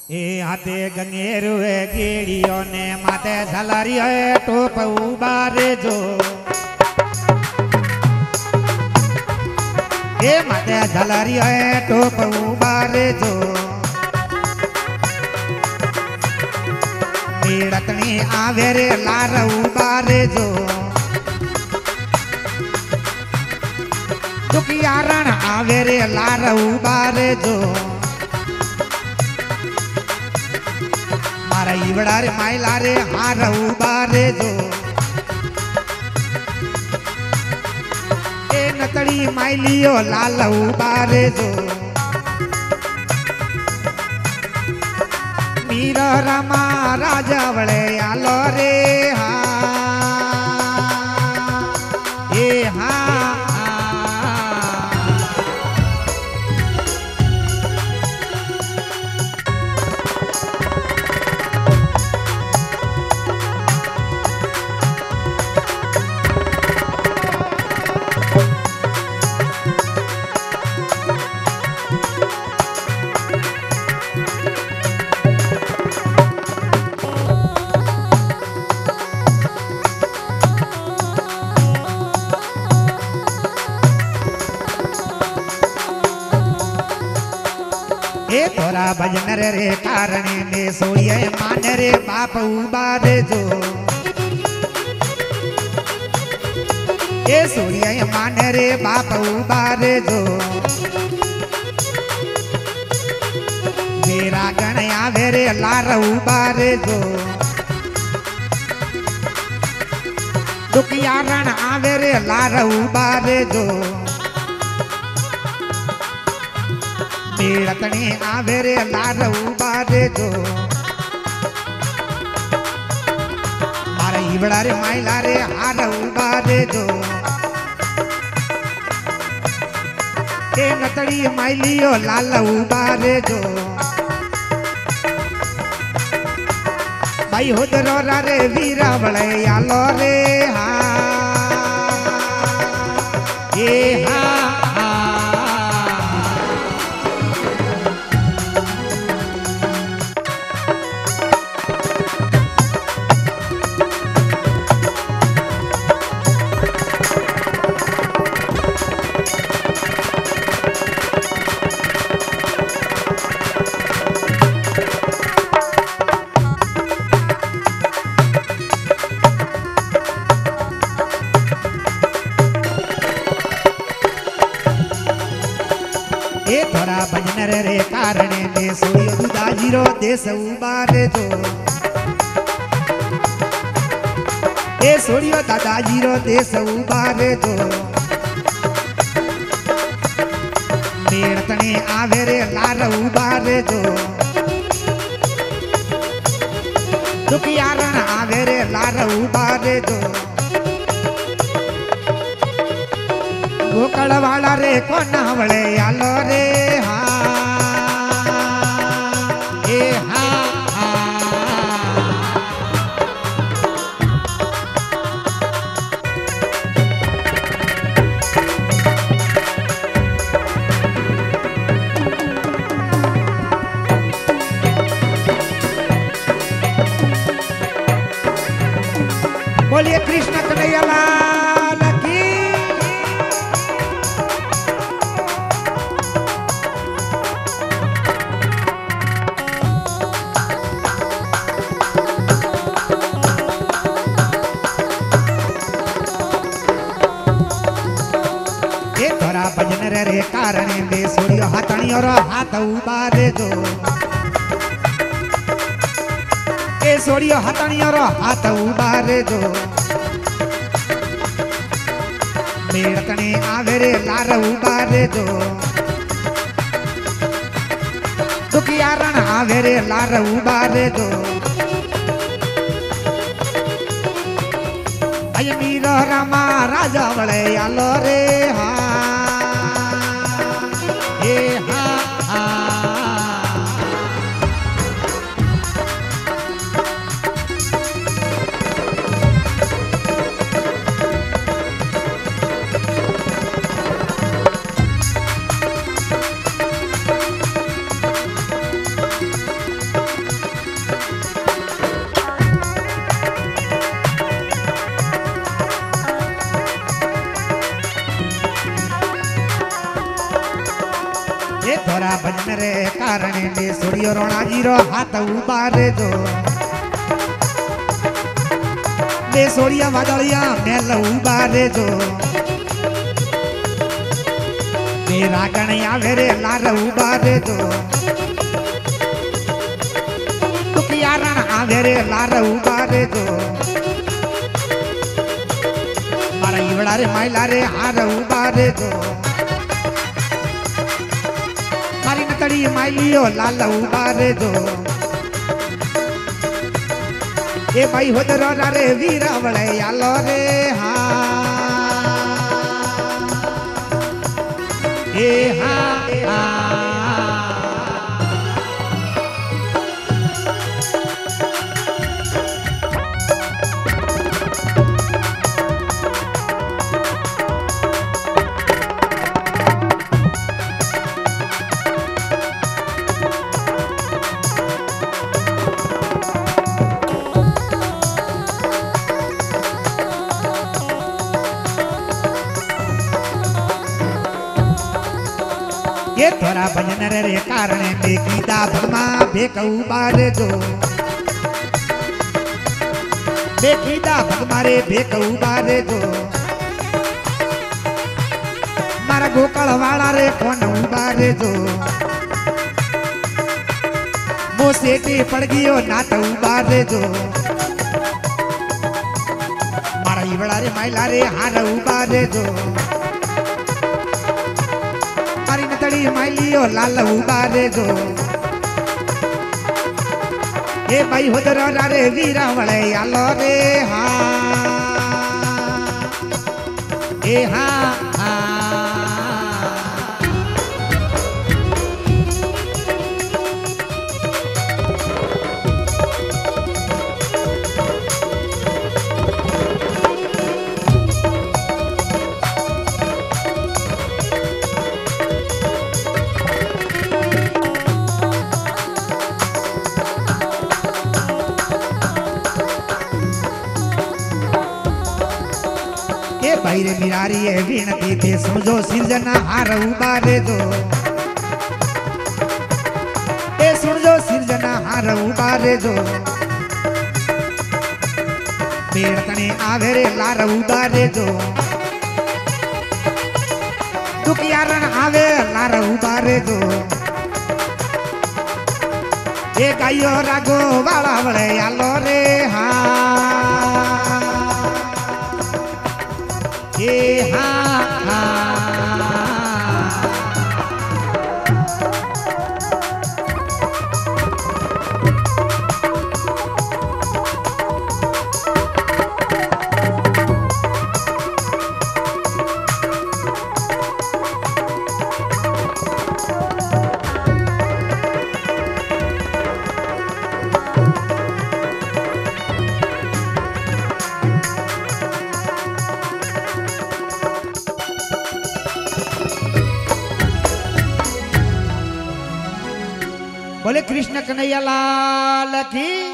ए हाथे गंगेरु गेड़ियों ने माथे झलरियो टोप उबारे जो ए माथे झलरियो टोप उबारे जो मीड़तनी आवे रे लार उबारे जो दुखियारण आवे रे लार उबारे जो मारा इवड़ा रे माइला रे हार उबारे जो ए नतड़ी माइलियो लाल उबारे जो मीरा रामा राजा वळे आलो रे हा ए हा तोरा भजन रे कारणे ने सोये मान रे बाप उबारे जो ए सोये मान रे बाप उबारे जो मेरा गण आवे रे लार उबारे जो दुखियारण आवे रे लार उबारे जो मीड़तनी आवे रे लार उबारे जो मारा इवड़ा रे माइला रे हार उबारे जो ए नतड़ी माइलियो लाल उबारे जो भाई होदरो रे वीरा वळे आलो रे हा ए हा भजन रे कारणे ने सोयो दाजीरो देश उबारे जो ए सोड़ियो दादाजीरो देश उबारे जो मेड़तने आवे रे लार उबारे जो दुखियारण आवे रे लार उबारे जो गोकड़ वाला रे कोना वळे आलो रे हा ए हा बोलिए कृष्ण कन्हैया लाल की भजन रे कारणे में सोड़ियो हाथणियो रो हाथ उबारे जो ए सोड़ियो हाथणियो रो हाथ उबारे जो मेड़तने आवे रे लार उबारे जो दुखियारण आवे रे लार उबारे जो अय मीरा रामा राजा वळे आलो रे हा ए हा ये तोरा भजन रे कारणे ने सूर्य रोणाजी रो हाथ उबारे जो ने सूर्य वादळिया मेल उबारे जो ने रागण आवे रे लार उबारे जो दुखियारण आवे रे लार उबारे जो मारा ईवड़ा रे माइला रे हार उबारे जो मारी नतड़ी माइलियो लाल उबारे जो ए भाई होदरो रे वीरावळे आलो रे ए ये तोरा भजन रे कारणे बेकीदा भगमा बेक उबारे जो बेकीदा भगमारे बेक उबारे जो मारा गोकळ वाला रे कोन उबारे जो मोसेटी पड़ गयो नात उबारे जो मारा ईवड़ा रे माइला रे हार उबारे जो तड़ी माइलियो लाल उबारे जो ए भाई होदरो रे वीरावळे आलो रे ए भाई रे मिरारी है विनती थे समझो सिरजना हार उबारे जो ए समझो सिरजना हार उबारे जो पेड़ तने आवे रे लार उबारे जो दुखियारण आवे लार उबारे जो ए गायो रागो वाला वळे आलो रे बोले कृष्ण कन्हैया लाल की।